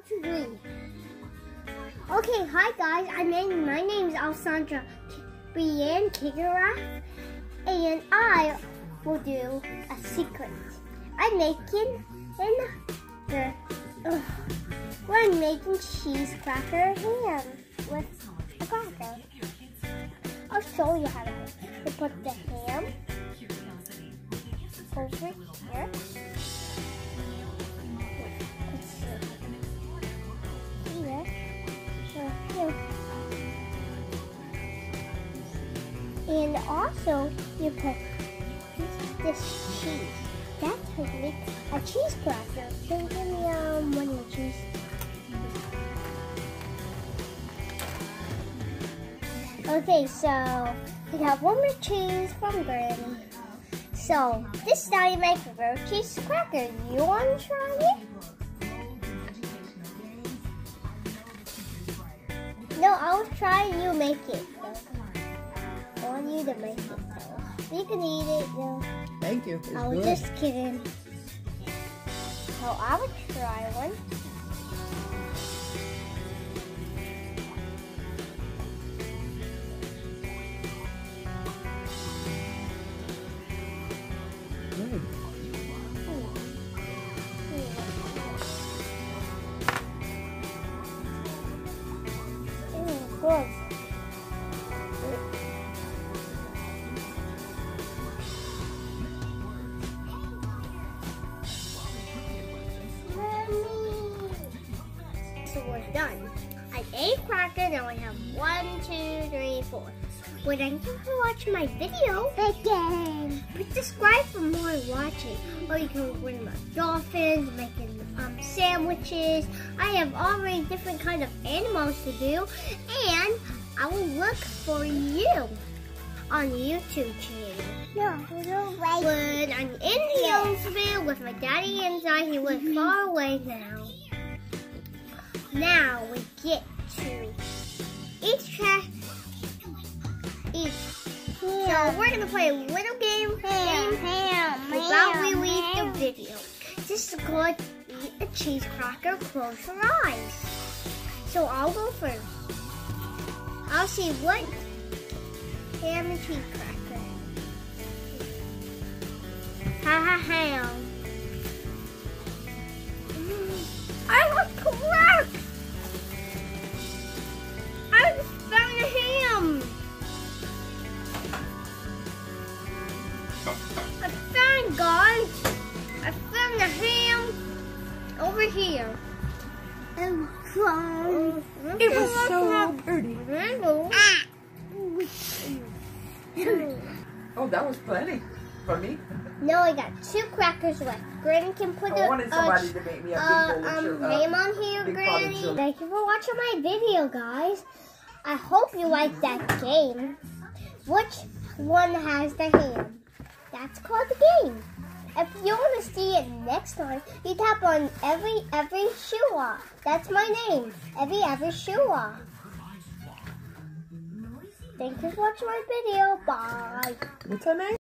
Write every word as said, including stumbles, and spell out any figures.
three. Okay, hi guys. I mean, my name is Alessandra Brienne Kigarath, and I will do a secret. I'm making in the uh, we're making cheese cracker ham with a cracker. I'll show you how to make it. You put the ham over here. Let's see. Here. Here. And also, you put this, this cheese. That's how you make a cheese cracker. Can you give me um, one of the cheese? Okay, so we have one more cheese from Granny. So this is how you make a grilled cheese cracker. You want to try it? No, I'll try you make it. I want you to make it though. You can eat it though. Thank you. It's I was good. just kidding. So I would try one. Good. Mm, good. So we're done. I ate cracker, now I have one, two, three, four. Well, thank you for watching my video. Again. Please subscribe for more watching. Or you can bring my dolphins, making um, sandwiches. I have already different kind of animals to do. And I will look for you on the YouTube channel. No, no way. When I'm in Hillsville with my daddy inside, he lives far away now. Now we get to each track, each. So we're gonna play a little game, game while we leave the video. This is called Eat a Cheese Cracker, Close Your Eyes. So I'll go first. I'll see what ham and cheese cracker. Ha ha ham. I was correct! I just found a ham! I found, guys! I found the ham over here. And from It was so pretty. Ah. Oh, that was plenty for me. No, I got two crackers left. Granny can put I a, wanted somebody to make me a big uh, bowl of um, sugar, name on here, big pot of Granny. sugar. Thank you for watching my video, guys. I hope you like that game. Which one has the ham? That's called the game. If you want to see it next time, you tap on every every Shua. That's my name. Every every Shua. Thank you for watching my video. Bye. What's her name?